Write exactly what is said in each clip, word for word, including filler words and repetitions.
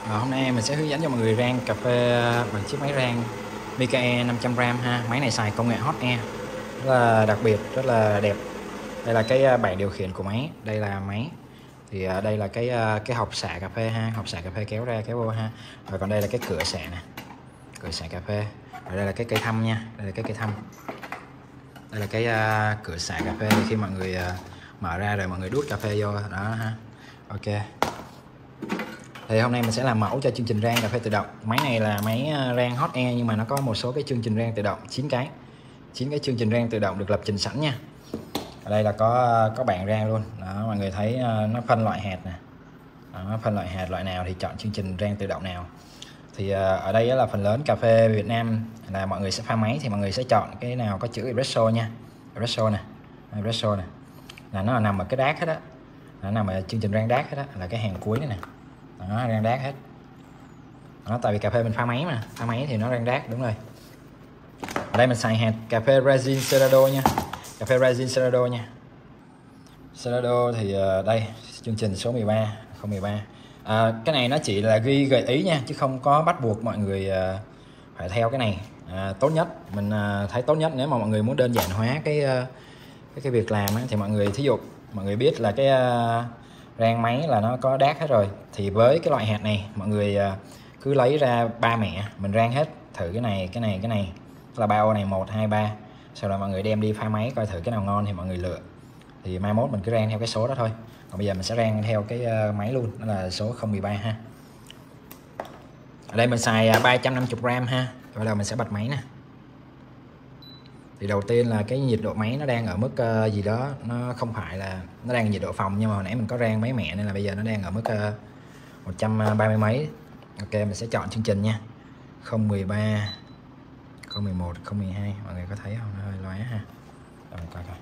À, hôm nay mình sẽ hướng dẫn cho mọi người rang cà phê bằng chiếc máy rang Mikae năm trăm gram ha. Máy này xài công nghệ Hot Air rất là đặc biệt, rất là đẹp. Đây là cái bảng điều khiển của máy, đây là máy. Thì đây là cái cái hộp xả cà phê ha, hộp xả cà phê kéo ra kéo vô ha. Rồi còn đây là cái cửa xả nè, cửa xả cà phê. Rồi đây là cái cây thăm nha, đây là cái cây thăm. Đây là cái uh, cửa xả cà phê khi mọi người uh, mở ra rồi mọi người đút cà phê vô đó ha. Ok. Thì hôm nay mình sẽ làm mẫu cho chương trình rang cà phê tự động. Máy này là máy rang Hot Air nhưng mà nó có một số cái chương trình rang tự động, chín cái. chín cái chương trình rang tự động được lập trình sẵn nha. Ở đây là có có bảng rang luôn. Đó, mọi người thấy nó phân loại hạt nè. Đó, phân loại hạt loại nào thì chọn chương trình rang tự động nào. Thì ở đây là phần lớn cà phê Việt Nam là mọi người sẽ pha máy thì mọi người sẽ chọn cái nào có chữ espresso nha. Espresso nè, espresso nè. Là nó nằm ở cái đát hết á. Nó nằm ở chương trình rang đát hết á, là cái hàng cuối này nè. Đó, rang đát hết. Đó, tại vì cà phê mình pha máy mà, pha máy thì nó rang đát, đúng rồi. Ở đây mình xài hạt cà phê resin Cerrado nha, cà phê resin Cerrado nha. Cerrado thì uh, đây chương trình số mười ba không một ba. À, cái này nó chỉ là ghi gợi ý nha, chứ không có bắt buộc mọi người uh, phải theo cái này. À, tốt nhất mình uh, thấy tốt nhất nếu mà mọi người muốn đơn giản hóa cái uh, cái, cái việc làm ấy, thì mọi người thí dụ mọi người biết là cái uh, rang máy là nó có đát hết rồi, thì với cái loại hạt này mọi người cứ lấy ra ba mẻ mình rang hết thử cái này cái này cái này là ba ô này, một hai ba, sau đó mọi người đem đi pha máy coi thử cái nào ngon thì mọi người lựa. Thì mai mốt mình cứ rang theo cái số đó thôi, còn bây giờ mình sẽ rang theo cái máy luôn, đó là số không một ba ha. Ở đây mình xài ba trăm năm mươi gram ha. Bắt đầu mình sẽ bật máy nè. Thì đầu tiên là cái nhiệt độ máy nó đang ở mức uh, gì đó, nó không phải là nó đang nhiệt độ phòng, nhưng mà hồi nãy mình có rang mấy mẹ nên là bây giờ nó đang ở mức uh, một trăm ba mươi mấy. Ok, mình sẽ chọn chương trình nha. không một ba, không một một, không một hai, mọi người có thấy không? Nó hơi lóe ha. Rồi coi coi.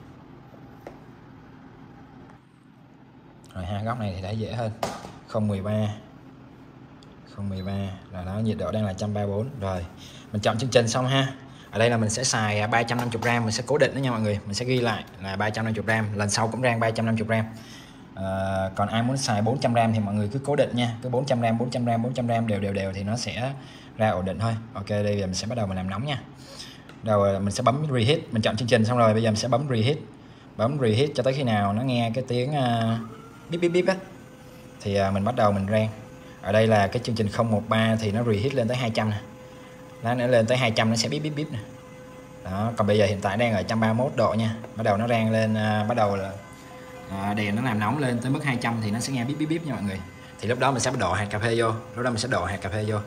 Rồi ha, góc này thì đã dễ hơn. không một ba, không một ba là đó, nhiệt độ đang là một trăm ba mươi bốn. Rồi, mình chọn chương trình xong ha. Ở đây là mình sẽ xài ba trăm năm mươi gram, mình sẽ cố định đó nha mọi người, mình sẽ ghi lại là ba trăm năm mươi gram, lần sau cũng rang ba trăm năm mươi gram. À, còn ai muốn xài bốn trăm gram thì mọi người cứ cố định nha, cứ bốn trăm gram, bốn trăm gram, bốn trăm gram đều đều đều thì nó sẽ ra ổn định thôi. Ok, đây giờ mình sẽ bắt đầu mình làm nóng nha. Đầu mình sẽ bấm reheat, mình chọn chương trình xong rồi bây giờ mình sẽ bấm reheat, bấm reheat cho tới khi nào nó nghe cái tiếng uh, bíp bíp bíp á thì uh, mình bắt đầu mình rang. Ở đây là cái chương trình không một ba thì nó reheat lên tới hai trăm nè. Nó lên tới hai trăm nó sẽ bíp bíp bíp nè. Đó, còn bây giờ hiện tại đang ở một trăm ba mươi mốt độ nha. Bắt đầu nó rang lên, uh, bắt đầu là uh, đèn nó làm nóng lên tới mức hai trăm thì nó sẽ nghe bíp bíp bíp nha mọi người. Thì lúc đó mình sẽ đổ hạt cà phê vô, lúc đó mình sẽ đổ hạt cà phê vô.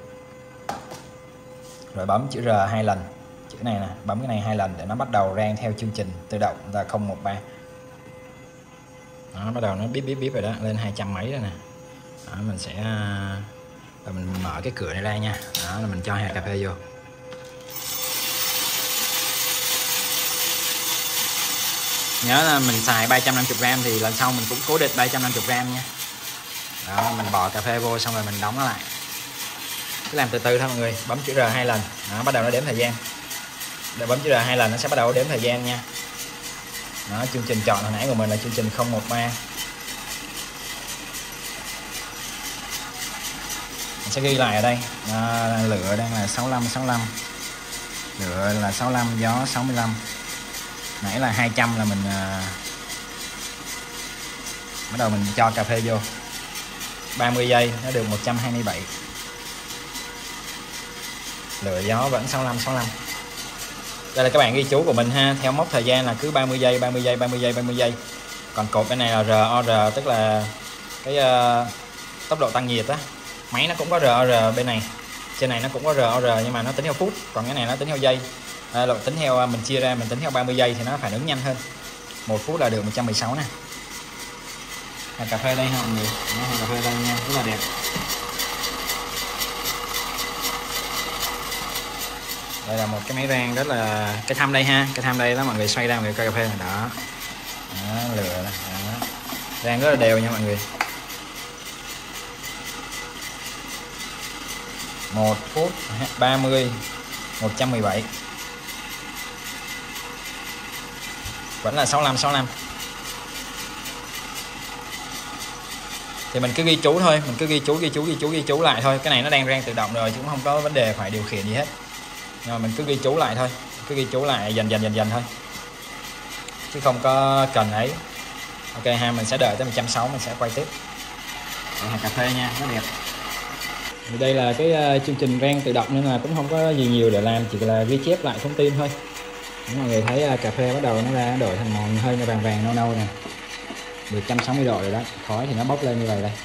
Rồi bấm chữ R hai lần. Chữ này nè, bấm cái này hai lần để nó bắt đầu rang theo chương trình tự động là không một ba. Đó, bắt đầu nó bíp bíp bíp rồi đó, lên hai trăm mấy rồi nè. Đó, mình sẽ rồi mình mở cái cửa này ra nha. Đó là mình cho hạt cà phê vô. Nhớ là mình xài ba trăm năm mươi gram thì lần sau mình cũng cố định ba trăm năm mươi gram nha. Đó, mình bỏ cà phê vô xong rồi mình đóng nó lại. Cứ làm từ từ thôi mọi người, bấm chữ R hai lần. Đó, bắt đầu nó đếm thời gian. Để bấm chữ R hai lần nó sẽ bắt đầu đếm thời gian nha. Đó, chương trình chọn hồi nãy của mình là chương trình không một ba. Mình sẽ ghi lại ở đây. Đó, lửa đang là sáu mươi lăm sáu mươi lăm. Lửa là sáu mươi lăm, gió sáu mươi lăm. Nãy là hai trăm là mình uh, bắt đầu mình cho cà phê vô. ba mươi giây nó được một trăm hai mươi bảy. Lửa gió vẫn sáu mươi lăm sáu mươi lăm. Đây là các bạn ghi chú của mình ha, theo mốc thời gian là cứ ba mươi giây ba mươi giây ba mươi giây ba mươi giây. Còn cột bên này là rờ o rờ, tức là cái uh, tốc độ tăng nhiệt á. Máy nó cũng có rờ o rờ bên này. Trên này nó cũng có rờ o rờ nhưng mà nó tính theo phút, còn cái này nó tính theo giây. À, là tính theo mình chia ra, mình tính theo ba mươi giây thì nó phản ứng nhanh hơn. Một phút là được một trăm mười sáu nè. Hạt cà phê đây ha mọi người. Đó, hạt cà phê đây nha, rất là đẹp. Đây là một cái máy rang rất là, cái thăm đây ha, cái thăm đây đó mọi người, xoay ra mọi người coi cà phê này đó. Đó, lửa này. Đó. Rang rất là đều nha mọi người. Một phút ba mươi, một trăm mười bảy. Vẫn là sáu mươi lăm sáu mươi lăm. thì mình cứ ghi chú thôi, mình cứ ghi chú ghi chú ghi chú ghi chú lại thôi. Cái này nó đang rang tự động rồi chứ cũng không có vấn đề phải điều khiển gì hết, nhưng mà mình cứ ghi chú lại thôi, cứ ghi chú lại dần dần dần dần thôi chứ không có cần ấy. Ok ha, mình sẽ đợi tới một trăm sáu mươi mình sẽ quay tiếp. Đây, hạt cà phê nha, nó đẹp. Thì đây là cái uh, chương trình rang tự động nên là cũng không có gì nhiều để làm, chỉ là ghi chép lại thông tin thôi. Mọi người thấy uh, cà phê bắt đầu nó ra nó đổi thành màu hơi vàng vàng nâu nâu nè, được một trăm sáu mươi độ rồi đó, khói thì nó bốc lên như vậy đây.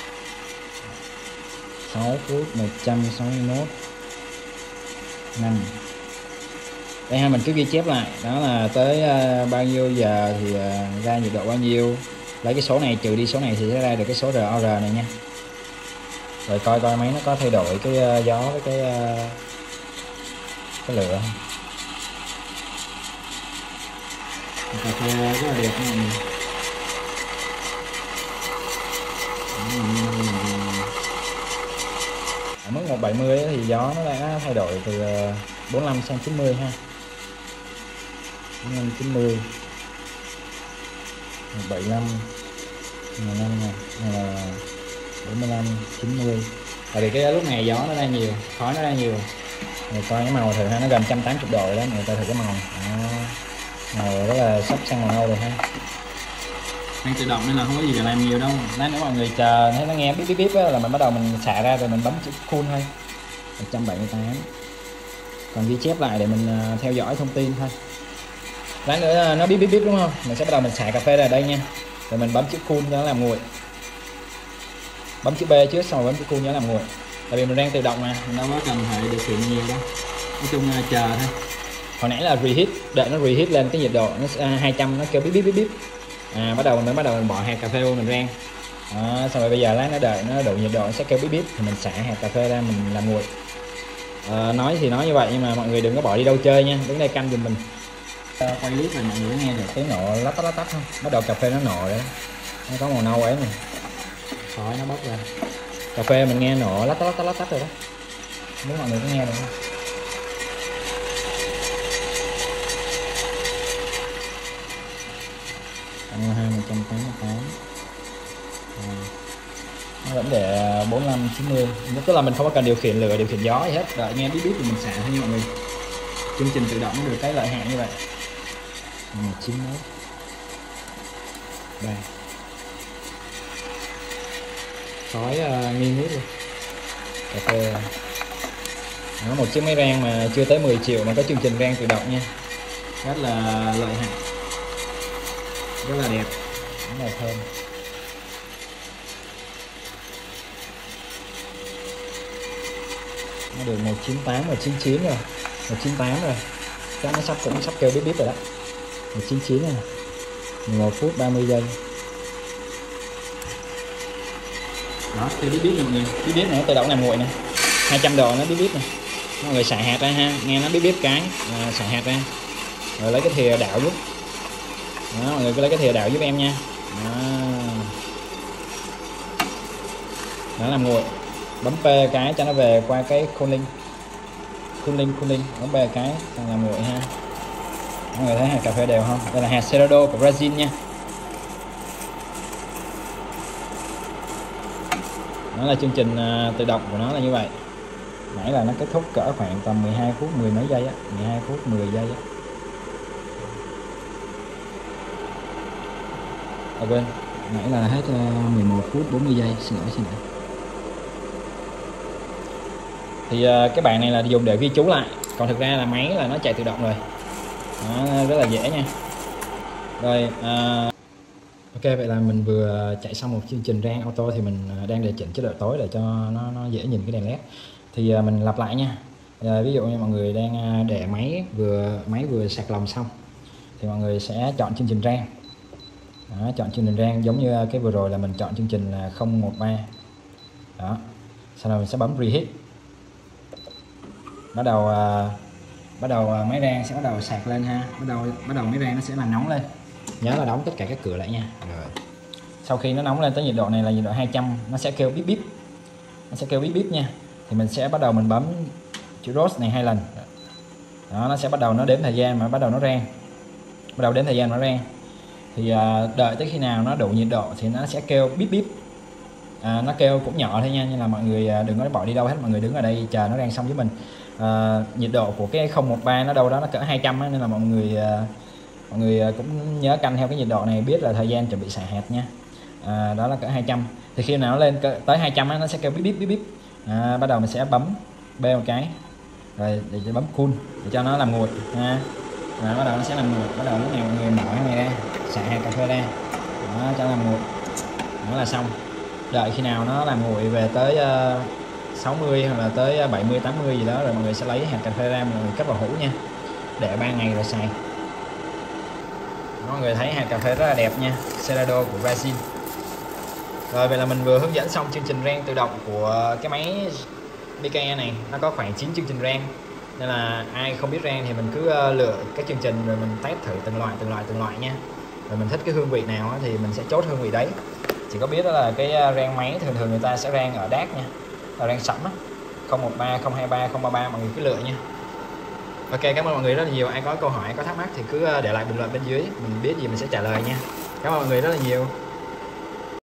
sáu phút một trăm sáu mươi mốt năm. Đây ha, mình cứ ghi chép lại đó là tới uh, bao nhiêu giờ thì uh, ra nhiệt độ bao nhiêu, lấy cái số này trừ đi số này thì sẽ ra được cái số rờ o rờ này nha. Rồi coi coi máy nó có thay đổi cái uh, gió với cái uh, cái lửa. Cà phê rất là đẹp các bạn. Ở mức một bảy mươi thì gió nó đã thay đổi từ bốn mươi lăm sang chín mươi ha. bốn mươi lăm chín mươi một bảy lăm mười lăm nè, bốn mươi lăm chín mươi. Tại vì cái lúc này gió nó ra nhiều, khói nó ra nhiều. Người coi cái màu thử ha, nó gần một trăm tám mươi độ rồi đó, người ta thử cái màu. Đó. Màu rất là sắp sang màu nâu rồi ha. Đang tự động nên là không có gì để làm nhiều đâu. Lát nữa mọi người chờ thấy nó nghe bíp bíp bíp là mình bắt đầu mình xả ra rồi mình bấm chữ cool thôi. một trăm bảy mươi tám. Còn ghi chép lại để mình theo dõi thông tin thôi. Lát nữa nó bíp bíp bíp đúng không? Mình sẽ bắt đầu mình xả cà phê ra đây nha. Rồi mình bấm chữ cool cho nó làm nguội. Bấm chữ B trước xong rồi bấm chữ cool cho nó làm nguội. Tại vì mình đang tự động mà, mình đâu có cần phải điều khiển nhiều đâu. Nói chung là chờ thôi. Hồi nãy là reheat, đợi nó reheat lên cái nhiệt độ nó hai trăm nó kêu bíp bíp bíp bíp. À, bắt đầu mình mới bắt đầu mình bỏ hạt cà phê vô mình rang. Đó, xong rồi bây giờ lát nó đợi nó đủ nhiệt độ nó sẽ kêu bíp bíp thì mình xả hạt cà phê ra mình làm nguội. À, nói thì nói như vậy nhưng mà mọi người đừng có bỏ đi đâu chơi nha, đứng đây canh giùm mình. À, quay clip rồi mọi người nghe được tiếng nổ lách tách lách tách không? Bắt đầu cà phê nó nổ đấy, nó có màu nâu ấy này, khói nó bốc ra. Cà phê mình nghe nổ lách tách lách tách lách tách rồi đó, nếu mọi người có nghe được không? hai một trăm tám mươi tám. À, nó vẫn để bốn mươi lăm chín mươi, tức là mình không có cần điều khiển lửa điều khiển gió gì hết, đợi nghe bíp bíp thì mình xả thôi nha mọi người. Chương trình tự động nó được cái lợi hạn như vậy. một chín mốt đây, khói uh, nghi ngút luôn. Cà phê nó một chiếc máy rang mà chưa tới mười triệu mà có chương trình rang tự động nha, rất là lợi hại, rất là đẹp, rất là thơm. Nó được một chín tám và chín chín rồi, một chín tám rồi, chắc nó sắp cũng sắp kêu bíp bíp rồi đó. một chín chín này, mười một phút ba mươi giây. Đó, kêu bíp bíp mọi người, bíp bíp này nó tự động làm nguội nè, hai trăm độ nó bíp bíp này. Mọi người xả hạt ra ha, nghe nó bíp bíp cái, à, xả hạt ra, rồi lấy cái thìa đảo giúp. Đó, mọi người cứ lấy cái thìa đảo giúp em nha. Đó, đó làm nguội. Bấm P cái cho nó về qua cái cooling, cooling cooling, bấm P cái xong làm nguội ha. Mọi người thấy hạt cà phê đều không? Đây là hạt Cerrado của Brazil nha. Nó là chương trình uh, tự động của nó là như vậy. Nãy là nó kết thúc cỡ khoảng tầm mười hai phút mười mấy giây á, mười hai phút mười giây á. À quên, nãy là hết uh, mười một phút bốn mươi giây, xin lỗi xin lỗi. Thì uh, cái bạn này là dùng để ghi chú lại, còn thực ra là máy là nó chạy tự động rồi. Đó, rất là dễ nha. Rồi uh, ok, vậy là mình vừa chạy xong một chương trình rang auto thì mình đang điều chỉnh chế độ tối để cho nó, nó dễ nhìn cái đèn led. Thì uh, mình lặp lại nha. Uh, ví dụ như mọi người đang để máy vừa máy vừa sạc lòng xong thì mọi người sẽ chọn chương trình rang. Đó, chọn chương trình rang giống như cái vừa rồi là mình chọn chương trình không một ba. Đó, sau đó mình sẽ bấm reheat. Bắt đầu uh, bắt đầu uh, máy rang sẽ bắt đầu sạc lên ha, bắt đầu bắt đầu máy rang nó sẽ làm nóng lên. Nhớ là đóng tất cả các cửa lại nha. Rồi sau khi nó nóng lên tới nhiệt độ này là nhiệt độ hai trăm, nó sẽ kêu bíp bíp, nó sẽ kêu bíp bíp nha. Thì mình sẽ bắt đầu mình bấm chữ roast này hai lần. Đó, nó sẽ bắt đầu nó đếm thời gian mà bắt đầu nó rang, bắt đầu đếm thời gian nó rang. Thì uh, đợi tới khi nào nó đủ nhiệt độ thì nó sẽ kêu bíp bíp. à, nó kêu cũng nhỏ thôi nha, nhưng là mọi người đừng có bỏ đi đâu hết, mọi người đứng ở đây chờ nó rang xong với mình. à, nhiệt độ của cái không một ba nó đâu đó nó cỡ hai trăm á, nên là mọi người à, mọi người cũng nhớ canh theo cái nhiệt độ này, biết là thời gian chuẩn bị xả hạt nha. à, đó là cỡ hai trăm, thì khi nào nó lên cỡ, tới hai trăm á, nó sẽ kêu bíp bíp bíp bíp. à, bắt đầu mình sẽ bấm B một cái rồi để bấm cool để cho nó làm nguội ha. Rồi bắt đầu nó sẽ làm nguội, bắt đầu lúc này mọi người mở cái này ra, xả hạt cà phê ra, đó, cho làm nguội, đó là xong. Đợi khi nào nó làm nguội về tới uh, sáu mươi hoặc là tới bảy mươi tám mươi gì đó, rồi mọi người sẽ lấy hạt cà phê ra, mọi người cất vào hũ nha, để ba ngày rồi xài. Mọi người thấy hạt cà phê rất là đẹp nha, Cerrado của Brazil. Rồi vậy là mình vừa hướng dẫn xong chương trình rang tự động của cái máy Mikae này. Nó có khoảng chín chương trình rang, nên là ai không biết rang thì mình cứ lựa cái chương trình rồi mình test thử từng loại từng loại từng loại nha. Rồi mình thích cái hương vị nào thì mình sẽ chốt hương vị đấy. Chỉ có biết đó là cái rang máy thường thường người ta sẽ rang ở đát nha, là rang sẵn á, không một ba, không hai ba, không ba ba, mọi người cứ lựa nha. Ok, cảm ơn mọi người rất là nhiều. Ai có câu hỏi, có thắc mắc thì cứ để lại bình luận bên dưới, mình biết gì mình sẽ trả lời nha. Cảm ơn mọi người rất là nhiều.